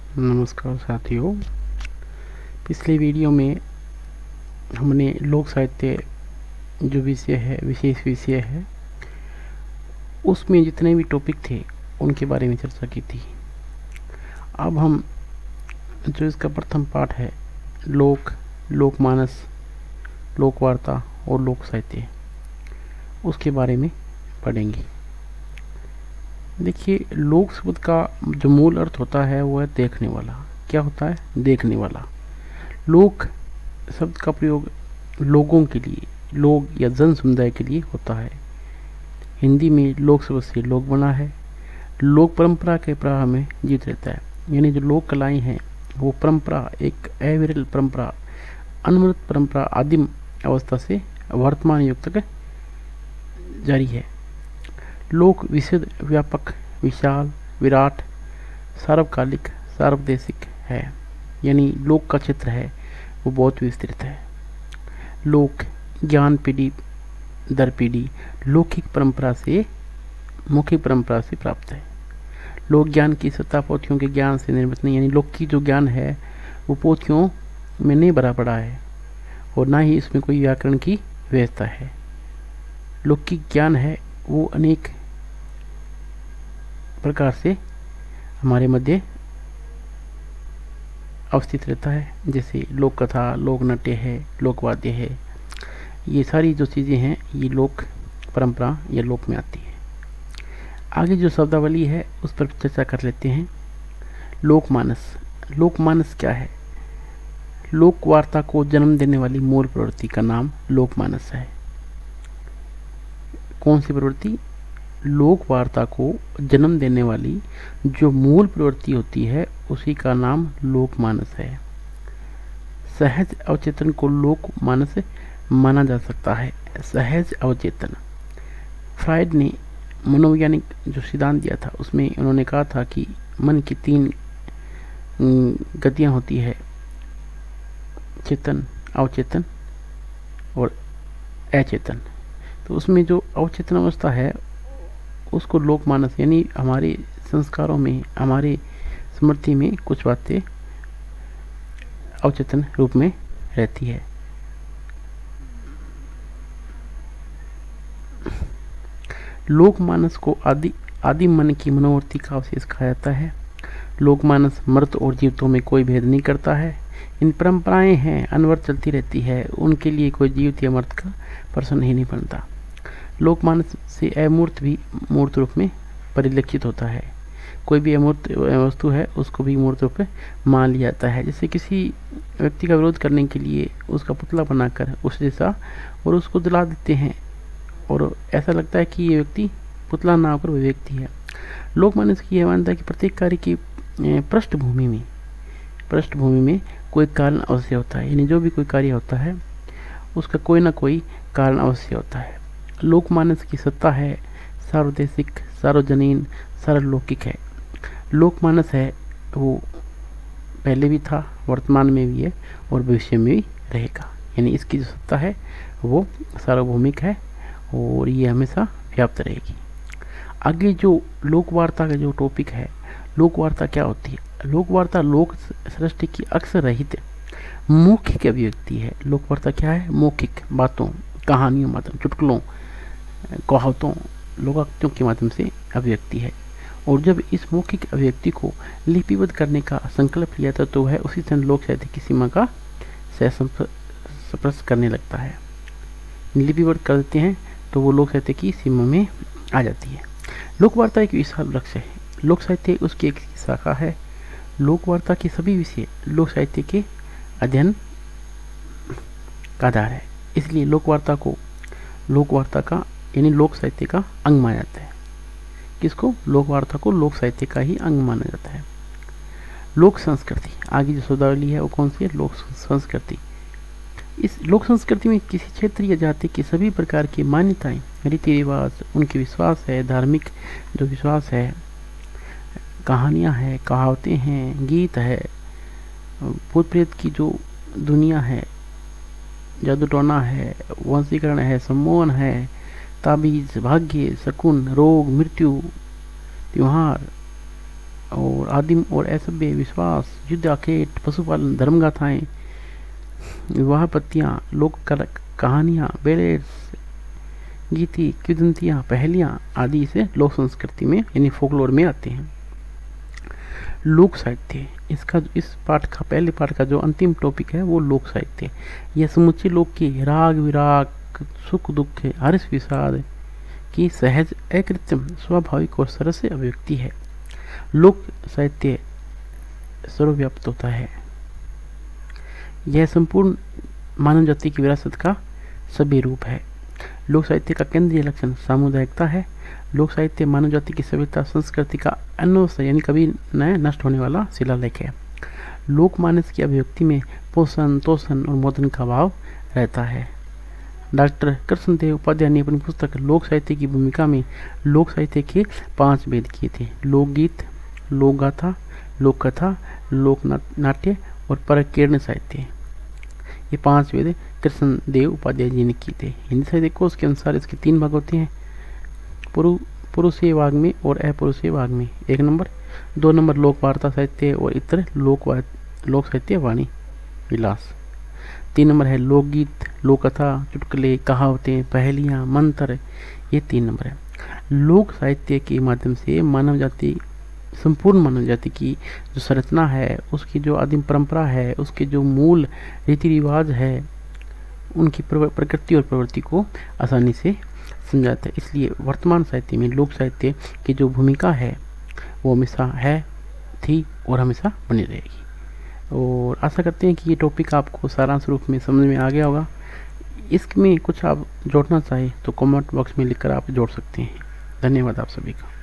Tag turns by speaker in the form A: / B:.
A: नमस्कार साथियों। पिछले वीडियो में हमने लोक साहित्य जो विषय है, विशेष विषय है, उसमें जितने भी टॉपिक थे उनके बारे में चर्चा की थी। अब हम जो इसका प्रथम पाठ है, लोकमानस, लोकवार्ता और लोक साहित्य, उसके बारे में पढ़ेंगे। देखिए, लोक शब्द का जो मूल अर्थ होता है वो है देखने वाला। क्या होता है? देखने वाला। लोक शब्द का प्रयोग लोगों के लिए, लोग या जन समुदाय के लिए होता है। हिंदी में लोक शब्द से लोक बना है। लोक परंपरा के प्रवाह में जीवित रहता है, यानी जो लोक कलाएं हैं वो परंपरा, एक अविरल परंपरा, अनवरत परंपरा आदिम अवस्था से वर्तमान युग तक जारी है। लोक विशद, व्यापक, विशाल, विराट, सार्वकालिक, सार्वदेशिक है, यानी लोक का क्षेत्र है वो बहुत विस्तृत है। लोक ज्ञान पीढ़ी दर पीढ़ी लौकिक परंपरा से, मौखिक परंपरा से प्राप्त है। लोक ज्ञान की सत्ता पोथियों के ज्ञान से निर्मित नहीं, यानी लोक की जो ज्ञान है वो पोथियों में नहीं भरा पड़ा है और ना ही इसमें कोई व्याकरण की व्यवस्था है। लौकिक ज्ञान है वो अनेक प्रकार से हमारे मध्य अवस्थित रहता है, जैसे लोक कथा, लोक नाट्य है, लोकवाद्य है। ये सारी जो चीज़ें हैं ये लोक परंपरा या लोक में आती है। आगे जो शब्दावली है उस पर चर्चा कर लेते हैं। लोकमानस। लोकमानस क्या है? लोकवार्ता को जन्म देने वाली मूल प्रवृत्ति का नाम लोकमानस है। कौन सी प्रवृत्ति? लोकवार्ता को जन्म देने वाली जो मूल प्रवृत्ति होती है उसी का नाम लोकमानस है। सहज अवचेतन को लोकमानस माना जा सकता है। सहज अवचेतन, फ्राइड ने मनोवैज्ञानिक जो सिद्धांत दिया था उसमें उन्होंने कहा था कि मन की 3 गतियां होती है, चेतन, अवचेतन और अचेतन। तो उसमें जो अवचेतन अवस्था है उसको लोकमानस, यानी हमारे संस्कारों में, हमारे स्मृति में कुछ बातें अवचेतन रूप में रहती है। लोकमानस को आदिम मन की मनोवृत्ति का अवशेष कहा जाता है। लोकमानस मर्द और जीवितों में कोई भेद नहीं करता है। इन परंपराएं हैं, अनवरत चलती रहती है, उनके लिए कोई जीवित या मर्द का प्रश्न ही नहीं बनता। लोकमानस से अमूर्त भी मूर्त रूप में परिलक्षित होता है। कोई भी अमूर्त वस्तु है उसको भी मूर्त रूप में मान लिया जाता है। जैसे किसी व्यक्ति का विरोध करने के लिए उसका पुतला बनाकर उस जैसा और उसको दिला देते हैं और ऐसा लगता है कि ये व्यक्ति पुतला ना होकर वह व्यक्ति है। लोकमानस की यह मान्यता है कि प्रत्येक कार्य की पृष्ठभूमि में कोई कारण अवश्य होता है, यानी जो भी कोई कार्य होता है उसका कोई ना कोई कारण अवश्य होता है। लोकमानस की सत्ता है सार्वदेशिक, सार्वजनीन, सार्वलौकिक है। लोकमानस है वो पहले भी था, वर्तमान में भी है और भविष्य में भी रहेगा, यानी इसकी जो सत्ता है वो सार्वभौमिक है और ये हमेशा व्याप्त रहेगी। आगे जो लोकवार्ता का जो टॉपिक है, लोकवार्ता क्या होती है? लोकवार्ता लोक सृष्टि की अक्सर रहित मौखिक अभिव्यक्ति है। लोकवार्ता क्या है? मौखिक बातों, कहानियों, माध्यम, चुटकुलों, कहावतों, लोकोक्तियों के माध्यम से अभिव्यक्ति है। और जब इस मौखिक अभिव्यक्ति को लिपिबद्ध करने का संकल्प लिया था तो वह उसी क्षण लोक साहित्य की सीमा का स्पर्श करने लगता है। लिपिबद्ध कर देते हैं तो वो लोक साहित्य की सीमा में आ जाती है। लोकवार्ता एक विशाल वृक्ष है। लोक साहित्य उसकी एक शाखा है। लोकवार्ता के सभी विषय लोक साहित्य के अध्ययन का आधार है। इसलिए लोकवार्ता का यानी लोक साहित्य का अंग माना जाता है। किसको? लोकवार्ता को लोक साहित्य का ही अंग माना जाता है। लोक संस्कृति, आगे जो शब्दावली है वो कौन सी है? लोक संस्कृति। इस लोक संस्कृति में किसी क्षेत्र या जाति की सभी प्रकार की मान्यताएं, रीति रिवाज, उनके विश्वास है, धार्मिक जो विश्वास है, कहानियाँ हैं, कहावतें हैं, गीत है, भूत प्रेत की जो दुनिया है, जादू टोना है, वंशीकरण है, सम्मोहन है, ताबीज, भाग्य, शकुन, रोग, मृत्यु, त्योहार, और आदिम और असभ्य विश्वास, युद्ध आखेट, पशुपालन, धर्मगाथाएं, विवाह पत्तियाँ, लोक कहानियाँ, बेलेट्स, गीति, किंवदंतियाँ, पहेलियाँ आदि इसे लोक संस्कृति में यानी फोकलोर में आते हैं। लोक साहित्य, इसका इस पाठ का पहले पाठ का जो अंतिम टॉपिक है वो लोक साहित्य। यह समुचे लोक की राग विराग, सुख दुख, हर्ष विषाद की सहज, अकृत्रिम, स्वाभाविक और सरस अभिव्यक्ति है। लोक साहित्य सर्वव्याप्त होता है। यह संपूर्ण मानव जाति की विरासत का सभी रूप है। लोक साहित्य का केंद्रीय लक्षण सामुदायिकता है। लोक साहित्य मानव जाति की सभ्यता संस्कृति का अनवश्य यानी कभी न नष्ट होने वाला शिलालेख है। लोकमानस की अभिव्यक्ति में पोषण, तोषण और मोदन का भाव रहता है। डॉक्टर कृष्णदेव उपाध्याय ने अपनी पुस्तक लोक साहित्य की भूमिका में लोक साहित्य के 5 भेद किए थे। लोकगीत, लोकगाथा, लोककथा, लोक नाट्य और परकीर्णन साहित्य। ये 5 भेद कृष्णदेव उपाध्याय जी ने किए थे। हिंदी साहित्य कोश के अनुसार इसके 3 भाग होते हैं, पुरुषीय भाग में और अपुरुषीय भाग में 1 नंबर, 2 नंबर लोक वार्ता साहित्य और इतर लोक साहित्य वाणी विलास, 3 नंबर है लोकगीत, लोककथा, चुटकुले, कहावतें, पहेलियाँ, मंत्र, ये 3 नंबर है। लोक साहित्य के माध्यम से मानव जाति, संपूर्ण मानव जाति की जो संरचना है, उसकी जो आदिम परंपरा है, उसके जो मूल रीति रिवाज है, उनकी प्रकृति और प्रवृत्ति को आसानी से समझाता है। इसलिए वर्तमान साहित्य में लोक साहित्य की जो भूमिका है वो हमेशा है, थी और हमेशा बनी रहेगी। और आशा करते हैं कि ये टॉपिक आपको सारांश रूप में समझ में आ गया होगा। इसमें कुछ आप जोड़ना चाहें तो कमेंट बॉक्स में लिखकर आप जोड़ सकते हैं। धन्यवाद आप सभी का।